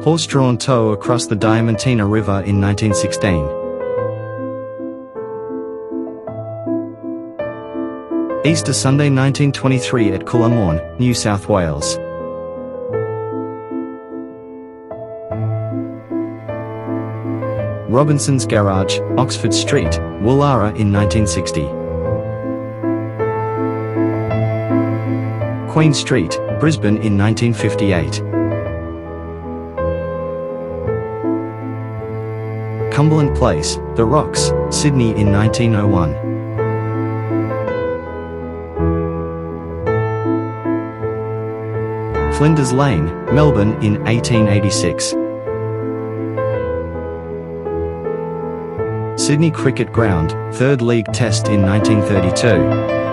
Horse-drawn tow across the Diamantina River in 1916. Easter Sunday 1923 at Coolumorn, New South Wales. Robinson's Garage, Oxford Street, Woollahra in 1960. Queen Street, Brisbane in 1958. Cumberland Place, The Rocks, Sydney in 1901. Flinders Lane, Melbourne in 1886. Sydney Cricket Ground, Third League Test in 1932.